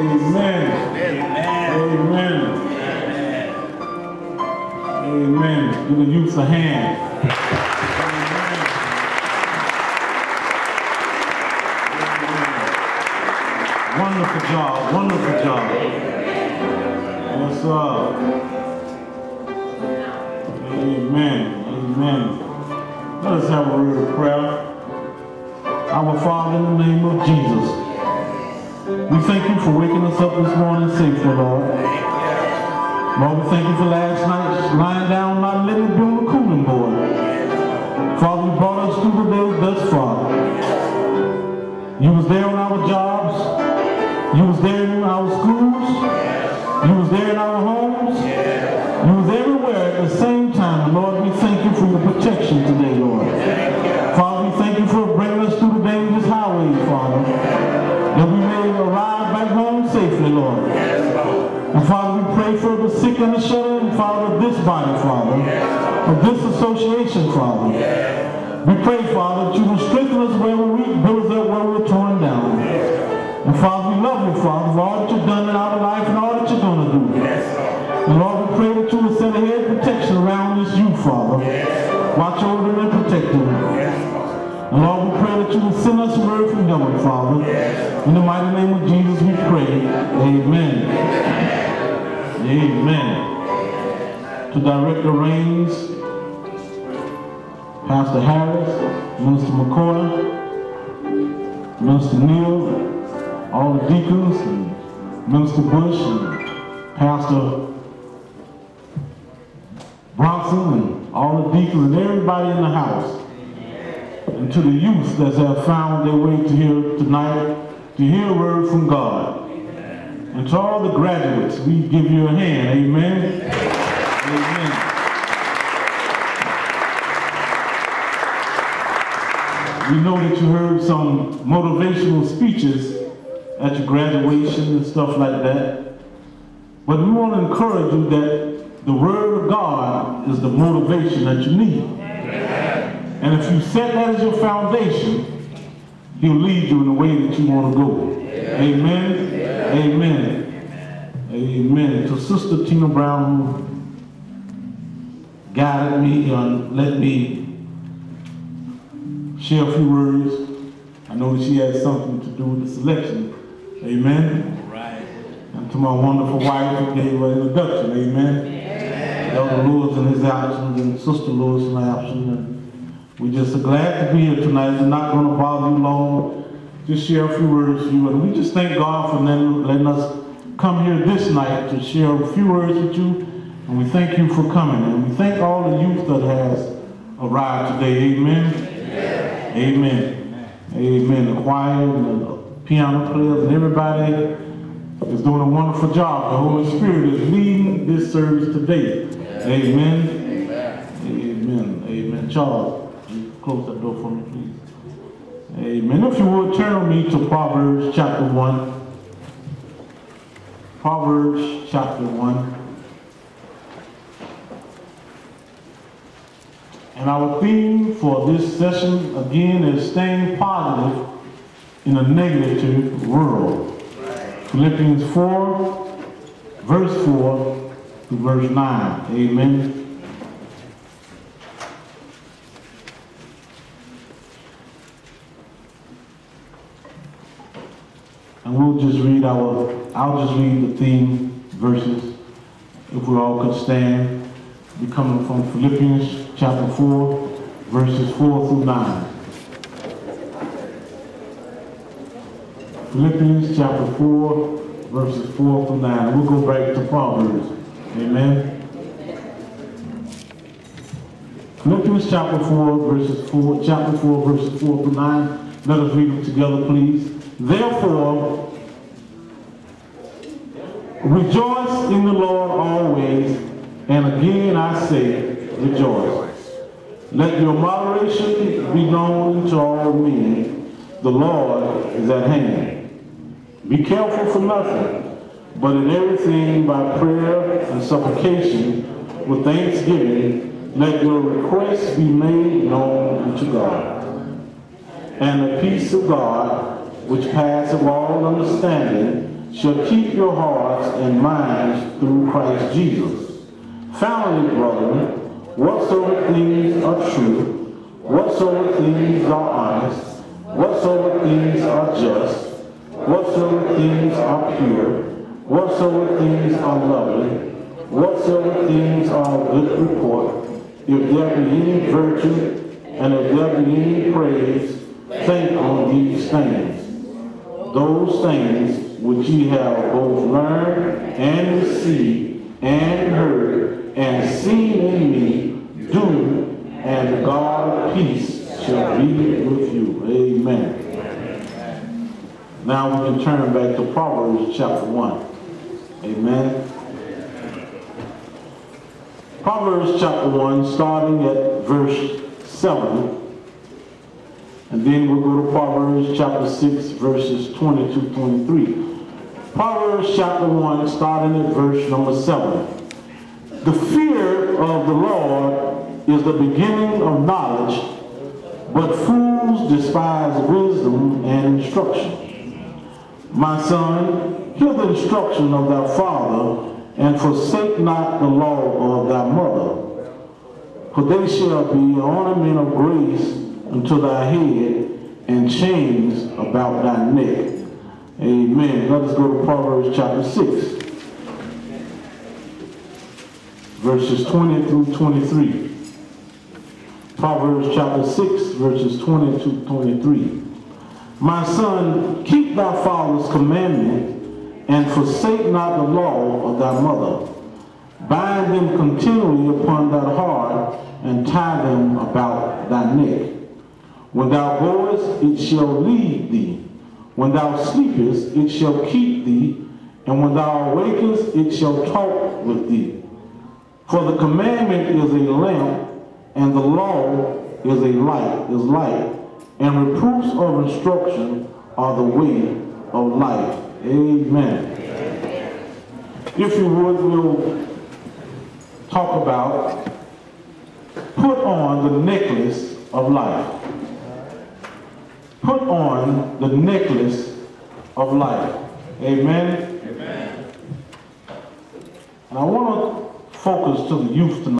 Amen. Amen. Amen. Give the youth a hand. Wonderful job, wonderful job. Yes, sir. Amen, amen. Let us have a word of prayer. Our Father, in the name of Jesus, we thank you for waking us up this morning safely, Lord. Lord, we thank you for last night lying down, not letting it be on the cooling board. Father, you brought us through the day thus far. You was there on our jobs. You was there in our schools. You was there in our homes. You was everywhere at the same time. Lord, we thank you for your protection today, Lord. Father, we thank you for bringing us through the dangerous highways, Father, that we may arrive back home safely, Lord. And Father, we pray for the sick and the shut-in, Father, of this body, Father, of this association, Father. We pray, Father, that you will strengthen us where we're weak, build us up where we're torn down. And Father, we love you, Father, for all that you've done in our life and all that you're going to do. And Lord, we pray that you will set a hedge of protection around this youth, Father. Watch over them and protect them. And Lord, we pray that you will send us a word from heaven, Father. In the mighty name of Jesus we pray. Amen. Amen. To direct the reins, Pastor Harris, Minister McCoy, Minister Neal, all the deacons, and Minister Bush, and Pastor Bronson, and all the deacons, and everybody in the house. And to the youth that have found their way to here tonight, to hear a word from God. And to all the graduates, we give you a hand. Amen. Amen. We know that you heard some motivational speeches at your graduation and stuff like that. But we want to encourage you that the Word of God is the motivation that you need. And if you set that as your foundation, He'll lead you in the way that you want to go. Amen. Amen. Amen. To Sister Tina Brown, who guided me and let me share a few words. I know that she had something to do with the selection. Amen. Right. And to my wonderful wife who gave her introduction. Amen. Elder Lewis in his absence and Sister Lewis in her absence. And we're just glad to be here tonight. We're not going to bother you long. Just share a few words with you. And we just thank God for letting us come here this night to share a few words with you. And we thank you for coming. And we thank all the youth that has arrived today. Amen. Amen. Amen. The choir and the piano players and everybody is doing a wonderful job. The Holy Spirit is leading this service today. Amen. Amen. Amen. Charles, you close that door for me, please. Amen. If you would turn with me to Proverbs chapter 1. Proverbs chapter 1. And our theme for this session, again, is staying positive in a negative world. Philippians 4, verse 4 to verse 9. Amen. And we'll just read I'll just read the theme verses, if we all could stand. We're coming from Philippians chapter 4, verses 4 through 9. Philippians chapter 4, verses 4 through 9. We'll go back to Proverbs. Amen. Philippians chapter 4, verses 4 through 9. Let us read them together, please. Therefore, rejoice in the Lord always, and again I say, rejoice. Let your moderation be known to all men. The Lord is at hand. Be careful for nothing, but in everything by prayer and supplication with thanksgiving, let your requests be made known unto God. And the peace of God, which passeth all understanding, shall keep your hearts and minds through Christ Jesus. Finally, brethren, whatsoever things are true, whatsoever things are honest, whatsoever things are just, whatsoever things are pure, whatsoever things are lovely, whatsoever things are of good report, if there be any virtue, and if there be any praise, think on these things. Those things which ye have both learned and received and heard and seen in me, do, and the God of peace shall be with you. Amen. Now we can turn back to Proverbs chapter 1. Amen. Proverbs chapter 1, starting at verse 7. And then we'll go to Proverbs chapter 6, verses 22-23. Proverbs chapter 1, starting at verse number 7. The fear of the Lord is the beginning of knowledge, but fools despise wisdom and instruction. My son, hear the instruction of thy father, and forsake not the law of thy mother. For they shall be an ornament of grace unto thy head, and chains about thy neck. Amen. Let us go to Proverbs chapter 6, verses 20-23. Proverbs chapter 6, verses 20-23. My son, keep thy father's commandment, and forsake not the law of thy mother. Bind them continually upon thy heart, and tie them about thy neck. When thou goest, it shall lead thee. When thou sleepest, it shall keep thee. And when thou awakest, it shall talk with thee. For the commandment is a lamp, and the law is a light, and reproofs of instruction are the way of life. Amen. If you would, we'll talk about put on the necklace of life. Put on the necklace of life. Amen. Amen. And I want to focus to the youth tonight.